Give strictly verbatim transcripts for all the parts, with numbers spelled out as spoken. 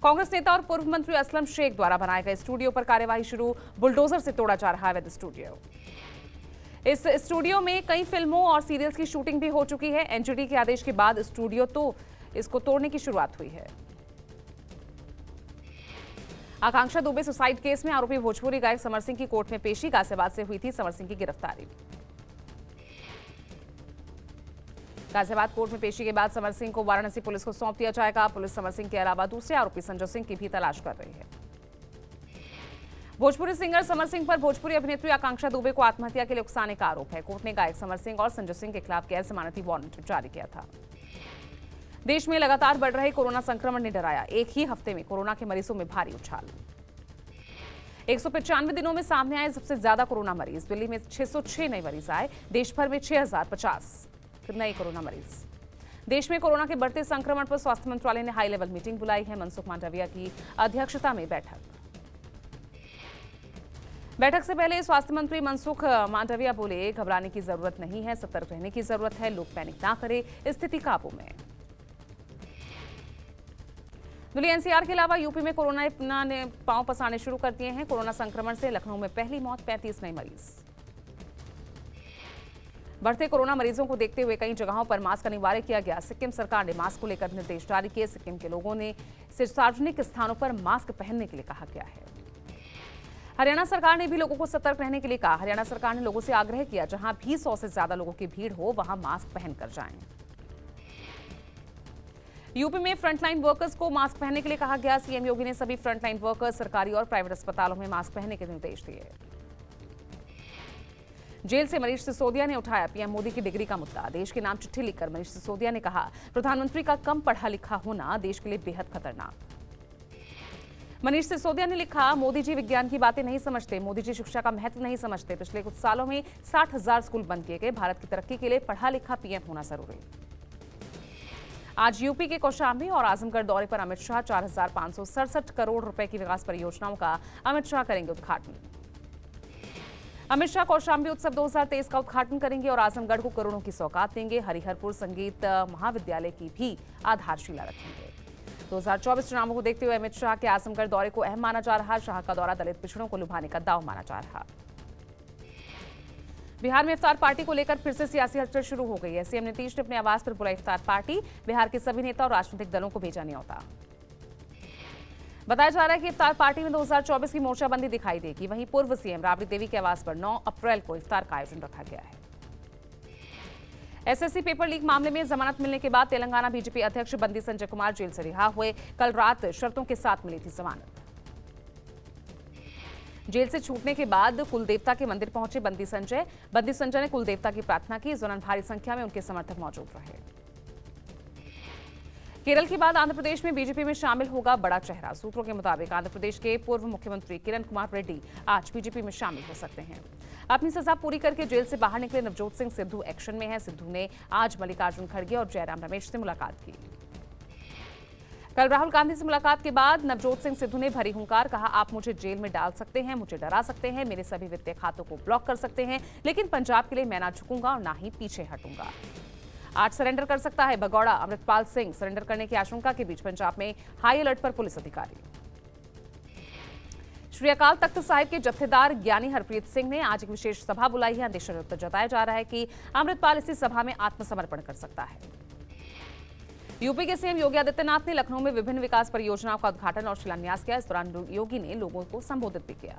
कांग्रेस नेता और पूर्व मंत्री असलम शेख द्वारा बनाए गए स्टूडियो पर कार्यवाही शुरू। बुलडोजर से तोड़ा जा रहा है अवैध स्टूडियो। इस स्टूडियो में कई फिल्मों और सीरियल्स की शूटिंग भी हो चुकी है। एनजीटी के आदेश के बाद स्टूडियो तो इसको तोड़ने की शुरुआत हुई है। आकांक्षा दुबे सुसाइड केस में आरोपी भोजपुरी गायक समर सिंह की कोर्ट में पेशी। गाजियाबाद से हुई थी समर सिंह की गिरफ्तारी। गाजियाबाद कोर्ट में पेशी के बाद समर सिंह को वाराणसी पुलिस को सौंप दिया जाएगा। पुलिस समर सिंह के अलावा दूसरे आरोपी संजय सिंह की भी तलाश कर रही है। भोजपुरी सिंगर समर सिंह पर भोजपुरी अभिनेत्री आकांक्षा दुबे को आत्महत्या के लिए उकसाने का आरोप है। कोर्ट ने गायक समर सिंह और संजय सिंह के खिलाफ गैर जमानती वारंट जारी किया था। देश में लगातार बढ़ रहे कोरोना संक्रमण ने डराया। एक ही हफ्ते में कोरोना के मरीजों में भारी उछाल। एक सौ पचानवे दिनों में सामने आए सबसे ज्यादा कोरोना मरीज। दिल्ली में छह सौ छह नए मरीज आए। देश भर में छह हजार पचास नए कोरोना मरीज। देश में कोरोना के बढ़ते संक्रमण पर स्वास्थ्य मंत्रालय ने हाई लेवल मीटिंग बुलाई है। मनसुख मांडविया की अध्यक्षता में बैठक। बैठक से पहले स्वास्थ्य मंत्री मनसुख मांडविया बोले, घबराने की जरूरत नहीं है, सतर्क रहने की जरूरत है। लोग पैनिक ना करें, स्थिति काबू में। दिल्ली एनसीआर के अलावा यूपी में कोरोना ने पांव पसारने शुरू कर दिए हैं। कोरोना संक्रमण से लखनऊ में पहली मौत, पैंतीस नए मरीज। बढ़ते कोरोना मरीजों को देखते हुए कई जगहों पर मास्क अनिवार्य किया गया। सिक्किम सरकार ने मास्क को लेकर निर्देश जारी किए। सिक्किम के लोगों ने सिर्फ सार्वजनिक स्थानों पर मास्क पहनने के लिए कहा गया है। हरियाणा सरकार ने भी लोगों को सतर्क रहने के लिए कहा। हरियाणा सरकार ने लोगों से आग्रह किया, जहां भी सौ से ज्यादा लोगों की भीड़ हो वहां मास्क पहनकर जाएं। यूपी में फ्रंटलाइन वर्कर्स को मास्क पहनने के लिए कहा गया। सीएम योगी ने सभी फ्रंटलाइन वर्कर्स, सरकारी और प्राइवेट अस्पतालों में मास्क पहनने के निर्देश दिए। जेल से मनीष सिसोदिया ने उठाया पीएम मोदी की डिग्री का मुद्दा। देश के नाम चिट्ठी लिखकर मनीष सिसोदिया ने कहा, प्रधानमंत्री का कम पढ़ा लिखा होना देश के लिए बेहद खतरनाक। मनीष सिसोदिया ने लिखा, मोदी जी विज्ञान की बातें नहीं समझते, मोदी जी शिक्षा का महत्व नहीं समझते। पिछले कुछ सालों में साठ हजार स्कूल बंद किए गए। भारत की तरक्की के लिए पढ़ा लिखा पीएम होना जरूरी। आज यूपी के कौशाम्बी और आजमगढ़ दौरे पर अमित शाह चार हजार पांच सौ सड़सठ करोड़ रुपए की विकास परियोजनाओं का अमित शाह करेंगे उद्घाटन। अमित शाह कौशाम्बी उत्सव दो हजार तेईस का उद्घाटन करेंगे और आजमगढ़ को करोड़ों की सौगात देंगे। हरिहरपुर संगीत महाविद्यालय की भी आधारशिला रखेंगे। दो हजार चौबीस चुनावों को देखते हुए अमित शाह के आजमगढ़ दौरे को अहम माना जा रहा। शाह का दौरा दलित पिछड़ों को लुभाने का दांव माना जा रहा। बिहार में इफ्तार पार्टी को लेकर फिर से सियासी हलचल शुरू हो गई है। सीएम नीतीश ने अपने आवास पर बुलाई इफ्तार पार्टी। बिहार के सभी नेता और राजनीतिक दलों को भेजा न्योता। बताया जा रहा है कि इफ्तार पार्टी में दो हजार चौबीस की मोर्चाबंदी दिखाई देगी। वहीं पूर्व सीएम राबड़ी देवी के आवास पर नौ अप्रैल को इफ्तार का आयोजन रखा गया है। एसएससी पेपर लीक मामले में जमानत मिलने के बाद तेलंगाना बीजेपी अध्यक्ष बंदी संजय कुमार जेल से रिहा हुए। कल रात शर्तों के साथ मिली थी जमानत। जेल से छूटने के बाद कुलदेवता के मंदिर पहुंचे बंदी संजय। बंदी संजय ने कुलदेवता की प्रार्थना की। इस दौरान भारी संख्या में उनके समर्थक मौजूद रहे। केरल के बाद आंध्र प्रदेश में बीजेपी में शामिल होगा बड़ा चेहरा। सूत्रों के मुताबिक आंध्र प्रदेश के पूर्व मुख्यमंत्री किरण कुमार रेड्डी आज बीजेपी में शामिल हो सकते हैं। अपनी सजा पूरी करके जेल से बाहर निकले नवजोत सिंह सिद्धू एक्शन में है। सिद्धू ने आज मल्लिकार्जुन खड़गे और जयराम रमेश से मुलाकात की। कल राहुल गांधी से मुलाकात के बाद नवजोत सिंह सिद्धू ने भरी हुंकार, कहा, आप मुझे जेल में डाल सकते हैं, मुझे डरा सकते हैं, मेरे सभी वित्तीय खातों को ब्लॉक कर सकते हैं, लेकिन पंजाब के लिए मैं ना झुकूंगा और ना ही पीछे हटूंगा। आज सरेंडर कर सकता है भगौड़ा। अमृतपाल सिंह सरेंडर करने की आशंका के बीच पंजाब में हाई अलर्ट पर पुलिस अधिकारी। श्री अकाल तख्त साहिब के जत्थेदार ज्ञानी हरप्रीत सिंह ने आज एक विशेष सभा बुलाई है। अंदेशा जताया जा रहा है कि अमृतपाल इसी सभा में आत्मसमर्पण कर सकता है। यूपी के सीएम योगी आदित्यनाथ ने लखनऊ में विभिन्न विकास परियोजनाओं का उद्घाटन और शिलान्यास किया। इस दौरान योगी ने लोगों को संबोधित भी किया।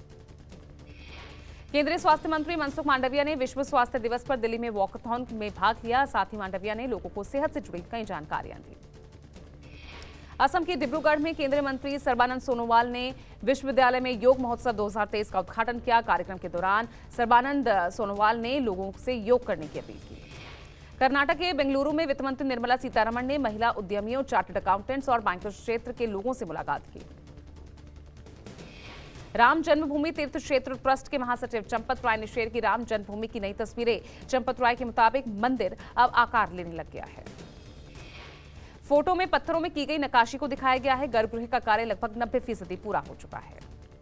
केंद्रीय स्वास्थ्य मंत्री मनसुख मांडविया ने विश्व स्वास्थ्य दिवस पर दिल्ली में वॉकथॉन में भाग लिया। साथ ही मांडविया ने लोगों को सेहत से जुड़ी कई जानकारियां दी। असम के डिब्रूगढ़ में केंद्रीय मंत्री सर्बानंद सोनोवाल ने विश्वविद्यालय में योग महोत्सव दो हजार तेईस का उद्घाटन किया। कार्यक्रम के दौरान सर्बानंद सोनोवाल ने लोगों से योग करने की अपील की। कर्नाटक के बेंगलुरु में वित्त मंत्री निर्मला सीतारमण ने महिला उद्यमियों, चार्टर्ड अकाउंटेंट्स और बैंकिंग क्षेत्र के लोगों से मुलाकात की। राम जन्मभूमि तीर्थ क्षेत्र ट्रस्ट के महासचिव चंपत राय ने शेयर की राम जन्मभूमि की नई तस्वीरें। चंपत राय के मुताबिक मंदिर अब आकार लेने लग गया है। फोटो में पत्थरों में की गई नक्काशी को दिखाया गया है। गर्भगृह का कार्य लगभग नब्बे फीसदी पूरा हो चुका है।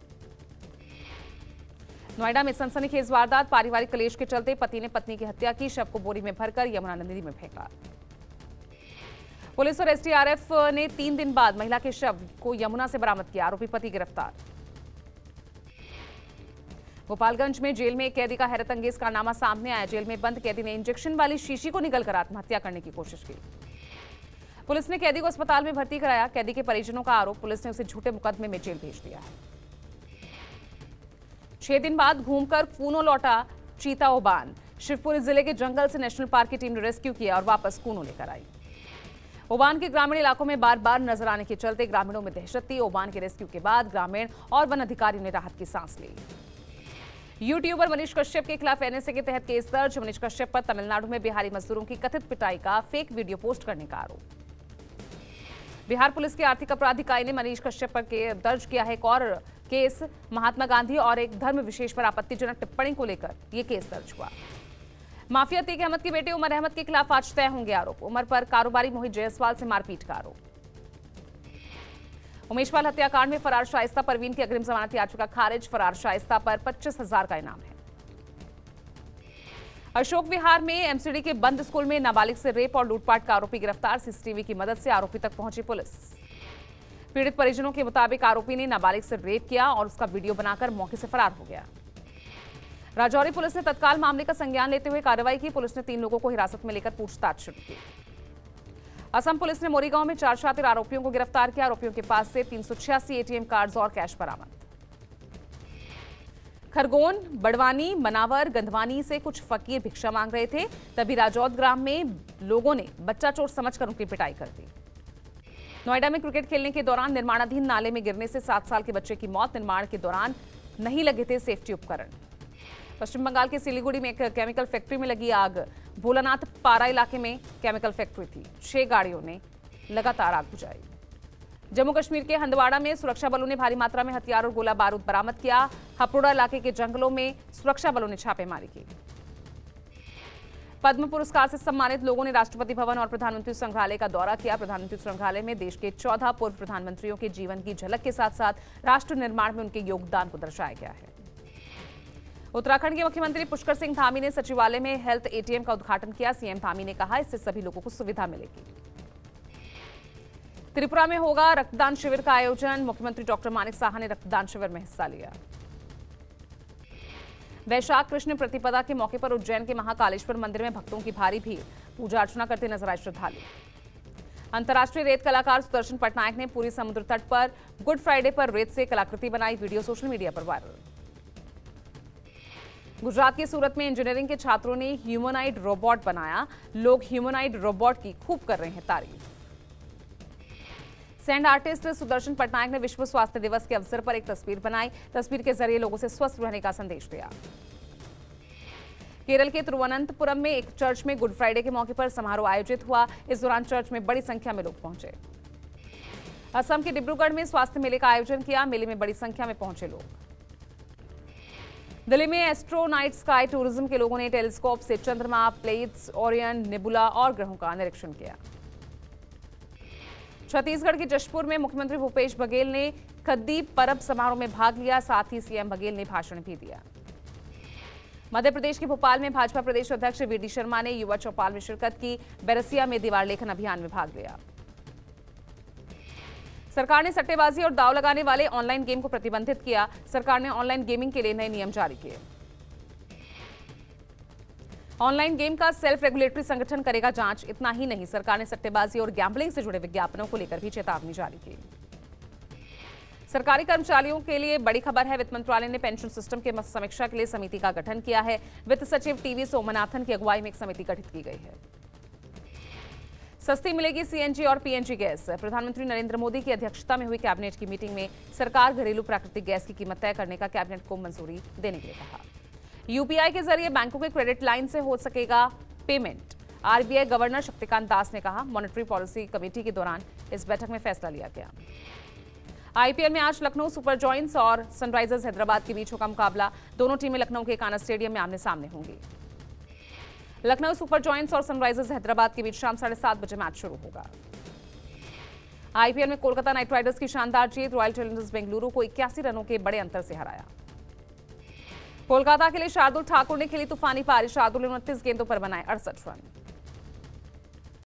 नोएडा में सनसनीखेज वारदात। पारिवारिक कलेश के चलते पति ने पत्नी की हत्या की। शव को बोरी में भरकर यमुना नदी में फेंका। पुलिस और एसडीआरएफ ने तीन दिन बाद महिला के शव को यमुना से बरामद किया। आरोपी पति गिरफ्तार। गोपालगंज में जेल में एक कैदी का हैरत अंगेज कारनामा सामने आया। जेल में बंद कैदी ने इंजेक्शन वाली शीशी को निगलकर आत्महत्या करने की कोशिश की। पुलिस ने कैदी को अस्पताल में भर्ती कराया। कैदी के परिजनों का आरोप, पुलिस ने उसे झूठे मुकदमे में जेल भेज दिया है। छह दिन बाद घूमकर कूनो लौटा चीता ओबान। शिवपुरी जिले के जंगल से नेशनल पार्क की टीम ने रेस्क्यू किया और वापस कूनो लेकर आई। ओबान के ग्रामीण इलाकों में बार बार नजर आने के चलते ग्रामीणों में दहशत थी। ओबान के रेस्क्यू के बाद ग्रामीण और वन अधिकारियों ने राहत की सांस ली। यूट्यूबर मनीष कश्यप के खिलाफ एनएसए के तहत केस दर्ज। मनीष कश्यप पर तमिलनाडु में बिहारी मजदूरों की कथित पिटाई का फेक वीडियो पोस्ट करने का आरोप। बिहार पुलिस की आर्थिक अपराध इकाई ने मनीष कश्यप पर के दर्ज किया है एक और केस। महात्मा गांधी और एक धर्म विशेष पर आपत्तिजनक टिप्पणी को लेकर यह केस दर्ज हुआ। माफिया अतीक अहमद के बेटे उमर अहमद के खिलाफ आज तय होंगे आरोप। उमर पर कारोबारी मोहित जायसवाल से मारपीट का आरोप। उमेशपाल हत्याकांड में फरार शाइस्ता परवीन की अग्रिम जमानत याचिका खारिज। फरार शाइस्ता पर पच्चीस हजार का इनाम है। अशोक विहार में एमसीडी के बंद स्कूल में नाबालिग से रेप और लूटपाट का आरोपी गिरफ्तार। सीसीटीवी की मदद से आरोपी तक पहुंची पुलिस। पीड़ित परिजनों के मुताबिक आरोपी ने नाबालिग से रेप किया और उसका वीडियो बनाकर मौके से फरार हो गया। राजौरी पुलिस ने तत्काल मामले का संज्ञान लेते हुए कार्रवाई की। पुलिस ने तीन लोगों को हिरासत में लेकर पूछताछ शुरू की। असम पुलिस ने मोरीगांव में चार शातिर आरोपियों को गिरफ्तार किया। आरोपियों के पास से तीन सौ छियासी एटीएम कार्ड्स और कैश बरामद। खरगोन, बड़वानी, मनावर, गंधवानी से कुछ फकीर भिक्षा मांग रहे थे, तभी राजौद ग्राम में लोगों ने बच्चा चोर समझकर उनकी पिटाई कर दी। नोएडा में क्रिकेट खेलने के दौरान निर्माणाधीन नाले में गिरने से सात साल के बच्चे की मौत। निर्माण के दौरान नहीं लगे थे सेफ्टी उपकरण। पश्चिम बंगाल के सिलीगुड़ी में एक केमिकल फैक्ट्री में लगी आग। भोलानाथ पारा इलाके में केमिकल फैक्ट्री थी। छह गाड़ियों ने लगातार आग बुझाई। जम्मू कश्मीर के हंदवाड़ा में सुरक्षा बलों ने भारी मात्रा में हथियार और गोला बारूद बरामद किया। हपड़ोड़ा इलाके के जंगलों में सुरक्षा बलों ने छापेमारी की। पद्म पुरस्कार से सम्मानित लोगों ने राष्ट्रपति भवन और प्रधानमंत्री संग्रहालय का दौरा किया। प्रधानमंत्री संग्रहालय में देश के चौदह पूर्व प्रधानमंत्रियों के जीवन की झलक के साथ साथ राष्ट्र निर्माण में उनके योगदान को दर्शाया गया है। उत्तराखंड के मुख्यमंत्री पुष्कर सिंह धामी ने सचिवालय में हेल्थ एटीएम का उद्घाटन किया। सीएम धामी ने कहा, इससे सभी लोगों को सुविधा मिलेगी। त्रिपुरा में होगा रक्तदान शिविर का आयोजन। मुख्यमंत्री डॉक्टर मानिक साहा ने रक्तदान शिविर में हिस्सा लिया। वैशाख कृष्ण प्रतिपदा के मौके पर उज्जैन के महाकालेश्वर मंदिर में भक्तों की भारी भीड़। पूजा अर्चना करते नजर आए श्रद्धालु। अंतर्राष्ट्रीय रेत कलाकार सुदर्शन पटनायक ने पूरी समुद्र तट पर गुड फ्राइडे पर रेत से कलाकृति बनाई। वीडियो सोशल मीडिया पर वायरल। गुजरात के सूरत में इंजीनियरिंग के छात्रों ने ह्यूमनॉइड रोबोट बनाया। लोग ह्यूमनॉइड रोबोट की खूब कर रहे हैं तारीफ। सैंड आर्टिस्ट सुदर्शन पटनायक ने विश्व स्वास्थ्य दिवस के अवसर पर एक तस्वीर बनाई। तस्वीर के जरिए लोगों से स्वस्थ रहने का संदेश दिया। केरल के तिरुवनंतपुरम में एक चर्च में गुड फ्राइडे के मौके पर समारोह आयोजित हुआ। इस दौरान चर्च में बड़ी संख्या में लोग पहुंचे। असम के डिब्रूगढ़ में स्वास्थ्य मेले का आयोजन किया। मेले में बड़ी संख्या में पहुंचे लोग। दिल्ली में एस्ट्रोनाइट स्काई टूरिज्म के लोगों ने टेलीस्कोप से चंद्रमा, प्लेट्स, ओरियन, नेबुला और ग्रहों का निरीक्षण किया। छत्तीसगढ़ के जशपुर में मुख्यमंत्री भूपेश बघेल ने खद्दी परब समारोह में भाग लिया। साथ ही सीएम बघेल ने भाषण भी दिया। मध्य प्रदेश के भोपाल में भाजपा प्रदेश अध्यक्ष वी डी शर्मा ने युवा चौपाल में शिरकत की। बैरसिया में दीवार लेखन अभियान में भाग लिया। सरकार ने सट्टेबाजी और दांव लगाने वाले ऑनलाइन गेम को प्रतिबंधित किया। सरकार ने ऑनलाइन गेमिंग के लिए नए नियम जारी किए। ऑनलाइन गेम का सेल्फ रेगुलेटरी संगठन करेगा जांच। इतना ही नहीं, सरकार ने सट्टेबाजी और गैम्बलिंग से जुड़े विज्ञापनों को लेकर भी चेतावनी जारी की। सरकारी कर्मचारियों के लिए बड़ी खबर है। वित्त मंत्रालय ने पेंशन सिस्टम के समीक्षा के लिए समिति का गठन किया है। वित्त सचिव टीवी सोमनाथन की अगुवाई में एक समिति गठित की गई है। सस्ती मिलेगी सीएनजी और पीएनजी गैस। प्रधानमंत्री नरेंद्र मोदी की अध्यक्षता में हुई कैबिनेट की मीटिंग में सरकार घरेलू प्राकृतिक गैस की कीमत तय करने का कैबिनेट को मंजूरी देने के लिए कहा। यूपीआई के जरिए बैंकों के क्रेडिट लाइन से हो सकेगा payment. RBI governor Shaktikanta Das ने कहा। मॉनेटरी पॉलिसी कमेटी के दौरान इस बैठक में फैसला लिया गया। आईपीएल में आज लखनऊ सुपर जॉयंट्स और सनराइजर्स हैदराबाद के बीच होगा मुकाबला। दोनों टीमें लखनऊ के कान्हा स्टेडियम में आमने सामने होंगी। लखनऊ सुपर जॉयंट्स और सनराइजर्स हैदराबाद के बीच शाम साढ़े सात बजे मैच शुरू होगा। आईपीएल में कोलकाता नाइट राइडर्स की शानदार जीत। रॉयल चैलेंजर्स बेंगलुरु को इक्यासी रनों के बड़े अंतर से हराया। कोलकाता के लिए शार्दुल ठाकुर ने खेली तूफानी पारी। शार्दुल ने उनतीस गेंदों पर बनाए अड़सठ रन।